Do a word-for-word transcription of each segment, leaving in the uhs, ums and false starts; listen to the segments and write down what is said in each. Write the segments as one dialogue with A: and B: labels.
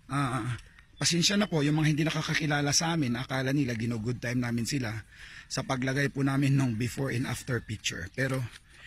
A: Ah, pasensya na po yung mga hindi nakakakilala sa amin, akala nila gino-good time namin sila sa paglagay po namin ng before and after picture. Pero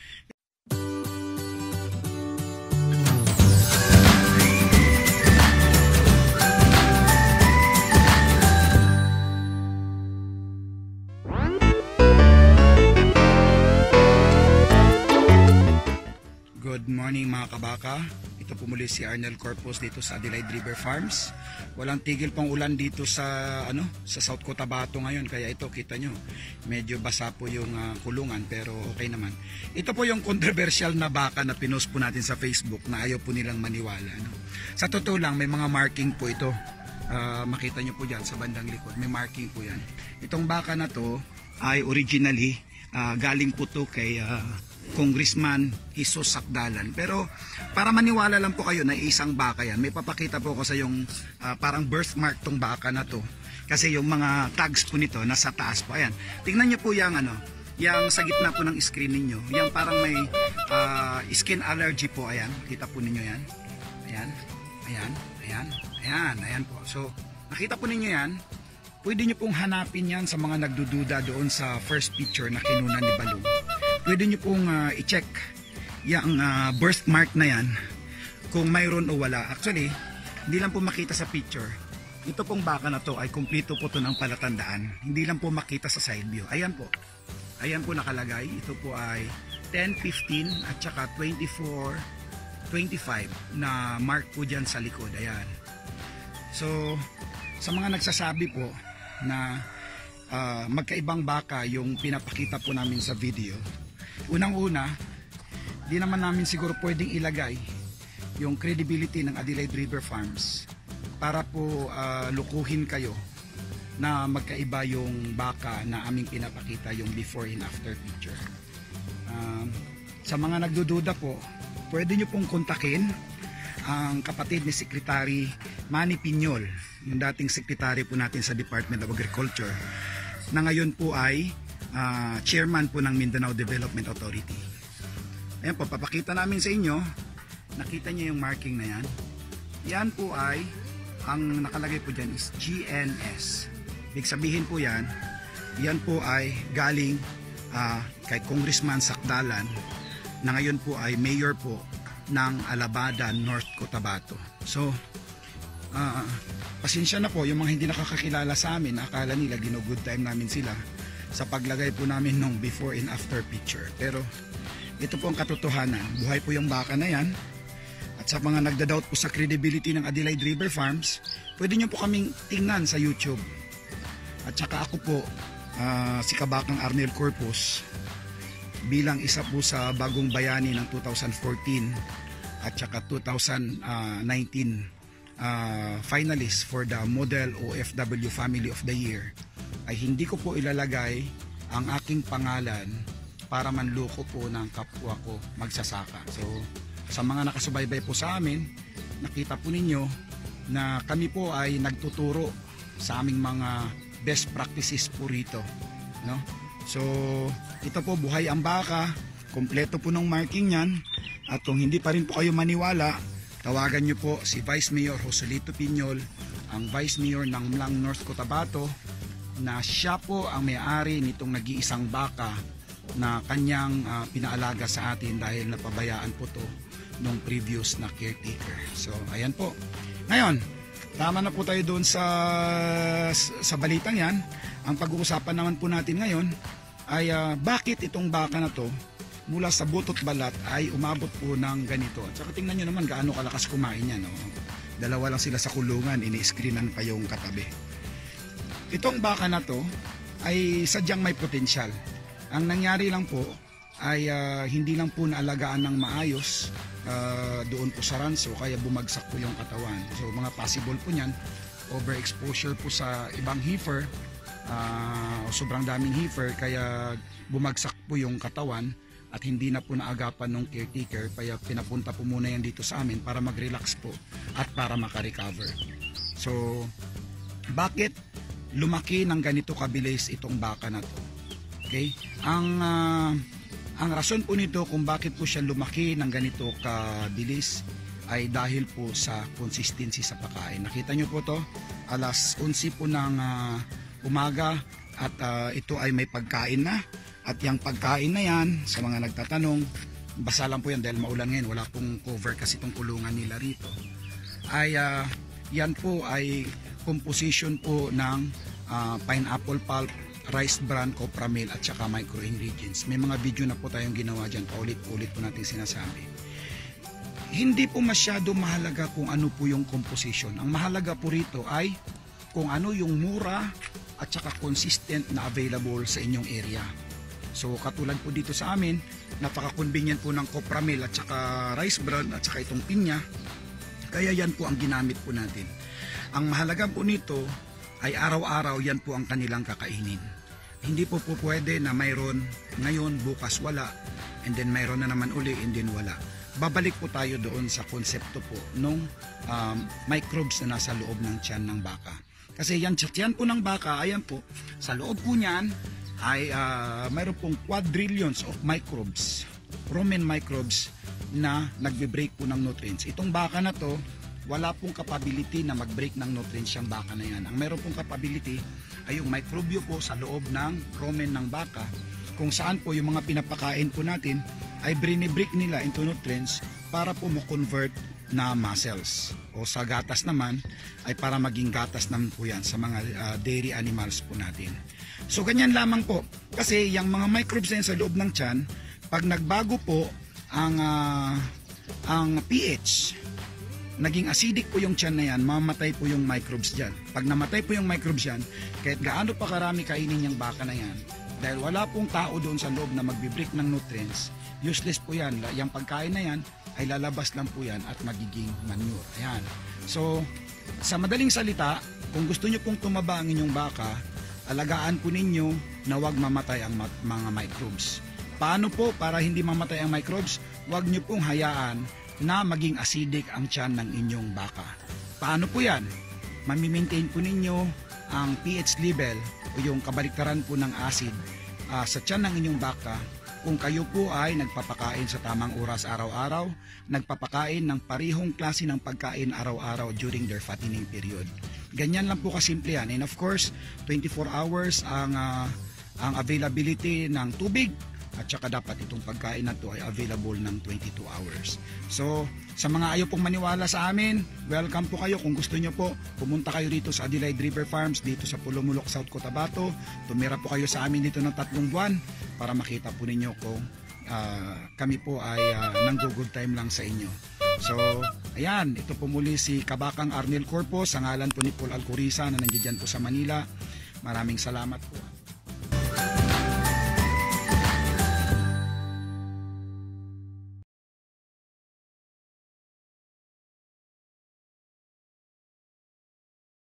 A: good morning mga kabaka. Ito po muli si Arnel Corpus dito sa Adelaide River Farms. Walang tigil pang ulan dito sa ano sa South Cotabato ngayon, kaya ito kita nyo medyo basa po yung uh, kulungan, pero okay naman. Ito po yung controversial na baka na pinost po natin sa Facebook na ayaw po nilang maniwala, no? Sa totoo lang may mga marking po ito. Uh, makita nyo po dyan sa bandang likod, may marking po yan. Itong baka na to ay originally uh, galing po to kay uh, Congressman Jesus Sakdalan. Pero para maniwala lang po kayo na isang baka yan, may papakita po ko sa yung uh, parang birthmark tong baka na to. Kasi yung mga tags po nito nasa taas po. Ayan. Tingnan nyo po yung ano, yung sa gitna po ng screen ninyo. Yung parang may uh, skin allergy po. Ayan. Kita po ninyo yan. Ayan. Ayan. Ayan. Ayan. Ayan po. So nakita po ninyo yan. Pwede nyo pong hanapin yan sa mga nagdududa doon sa first picture na kinunan ni Balong. Pwede nyo pong uh, i-check yung uh, birthmark na yan kung mayroon o wala. Actually, hindi lang po makita sa picture. Ito pong baka na to ay kumpleto po to ng palatandaan. Hindi lang po makita sa side view. Ayan po. Ayan po nakalagay. Ito po ay ten fifteen at saka twenty-four twenty-five na mark po dyan sa likod. Ayan. So, sa mga nagsasabi po na uh, magkaibang baka yung pinapakita po namin sa video, unang-una, di naman namin siguro pwedeng ilagay yung credibility ng Adelaide River Farms para po uh, lukuhin kayo na magkaiba yung baka na aming pinapakita, yung before and after picture. Um, sa mga nagdududa po, pwede nyo pong kontakin ang kapatid ni Secretary Manny Piñol, yung dating secretary po natin sa Department of Agriculture, na ngayon po ay uh, chairman po ng Mindanao Development Authority. Ayan po, papakita namin sa inyo. Nakita niyo yung marking na yan. Yan po ay, ang nakalagay po dyan is G N S. Ibig sabihin po yan, yan po ay galing uh, kay Congressman Sakdalan, na ngayon po ay mayor po ng Alabada, North Cotabato. So, uh, pasensya na po yung mga hindi nakakakilala sa amin, akala nila gino-good time namin sila sa paglagay po namin ng before and after picture. Pero ito po ang katotohanan. Buhay po yung baka na yan. At sa mga nagda-doubt po sa credibility ng Adelaide River Farms, pwede nyo po kaming tingnan sa YouTube. At saka ako po, uh, si Kabakang Arnel Corpus, bilang isa po sa bagong bayani ng two thousand fourteen at saka two thousand nineteen uh, finalist for the Model O F W Family of the Year, ay hindi ko po ilalagay ang aking pangalan para manloko po ng kapwa ko magsasaka. So sa mga nakasubaybay po sa amin, nakita po ninyo na kami po ay nagtuturo sa aming mga best practices po rito, no? So ito po, buhay ang baka, kompleto po ng marking yan. At kung hindi pa rin po kayo maniwala, tawagan nyo po si Vice Mayor Joselito Piñol, ang Vice Mayor ng Mlang North Cotabato, na siya po ang may-ari nitong nag-iisang baka na kanyang uh, pinaalaga sa atin dahil napabayaan po to nung previous na caretaker. So ayan po. Ngayon, tama na po tayo doon sa sa balitang yan. Ang pag-uusapan naman po natin ngayon ay uh, bakit itong baka na to mula sa butot balat ay umabot po ng ganito. At saka tingnan nyo naman gaano kalakas kumain yan, no? Dalawa lang sila sa kulungan, ini-screenan pa yung katabi. Itong baka na to ay sadyang may potensyal. Ang nangyari lang po ay uh, hindi lang po naalagaan ng maayos uh, doon po sa ranso, kaya bumagsak po yung katawan. So mga possible po niyan, overexposure po sa ibang heifer, uh, sobrang daming heifer, kaya bumagsak po yung katawan at hindi na po naagapan ng caretaker, kaya pinapunta po muna yan dito sa amin para mag-relax po at para makarecover. So bakit lumaki ng ganito kabilis itong baka na to? Okay? Ang uh, ang rason po nito kung bakit po siya lumaki ng ganito kabilis ay dahil po sa consistency sa pagkain. Nakita nyo po to, alas onse po ng uh, umaga at uh, ito ay may pagkain na. At yung pagkain na yan, sa mga nagtatanong, basa lang po yan dahil maulan ngayon, wala pong cover kasi itong kulungan nila rito. Ay uh, yan po ay composition po ng uh, pineapple pulp, rice bran, copra meal at saka micro ingredients. May mga video na po tayong ginawa dyan, paulit-ulit po natin sinasabi. Hindi po masyado mahalaga kung ano po yung composition. Ang mahalaga po rito ay kung ano yung mura at saka consistent na available sa inyong area. So katulad po dito sa amin, napaka-convenient po ng copra meal at saka rice bran at saka itong pinya. Kaya yan po ang ginamit po natin. Ang mahalaga po nito ay araw-araw yan po ang kanilang kakainin. Hindi po po pwede na mayroon ngayon, bukas wala, and then mayroon na naman uli, and then wala. Babalik po tayo doon sa konsepto po ng um, microbes na nasa loob ng tiyan ng baka. Kasi yan sa tiyan po ng baka, ayan po, sa loob po niyan, ay uh, mayroon pong quadrillions of microbes, rumen microbes na nagbe-break po ng nutrients. Itong baka na to, wala pong capability na mag-break ng nutrients yung baka na yan. Ang mayroon pong capability ay yung microbio po sa loob ng rumen ng baka, kung saan po yung mga pinapakain po natin ay brini-break nila into nutrients para po mo-convert na muscles. O sa gatas naman ay para maging gatas naman po yan sa mga uh, dairy animals po natin. So ganyan lamang po, kasi yung mga microbes na yan sa loob ng tiyan, pag nagbago po ang uh, ang pH, naging acidic po yung tiyan na yan, mamatay po yung microbes dyan. Pag namatay po yung microbes yan, kahit gaano pa karami kainin yung baka na yan, dahil wala pong tao doon sa loob na magbe-break ng nutrients, useless po yan. Yung pagkain na yan ay lalabas lang po yan at magiging manure. Ayan. So sa madaling salita, kung gusto nyo pong tumaba ang inyong baka, alagaan po ninyo na wag mamatay ang mga microbes. Paano po para hindi mamatay ang microbes? Wag nyo pong hayaan na maging acidic ang tiyan ng inyong baka. Paano po yan? Mamimaintain po ninyo ang pH level o yung kabaliktaran po ng acid uh, sa tiyan ng inyong baka kung kayo po ay nagpapakain sa tamang oras araw-araw, nagpapakain ng parihong klase ng pagkain araw-araw during their fattening period. Ganyan lang po kasimple yan. And of course, twenty-four hours ang, uh, ang availability ng tubig at saka dapat itong pagkain na to ay available ng twenty-two hours. So, sa mga ayaw pong maniwala sa amin, welcome po kayo. Kung gusto nyo po, pumunta kayo dito sa Adelaide River Farms, dito sa Pulumulok, South Cotabato. Tumira po kayo sa amin dito ng tatlong buwan para makita po ninyo kung uh, kami po ay uh, nang-good time lang sa inyo. So, ayan, ito po muli si Kabakang Arnel Corpus, sa ngalan po ni Paul Alcoriza na nandiyan po sa Manila. Maraming salamat po.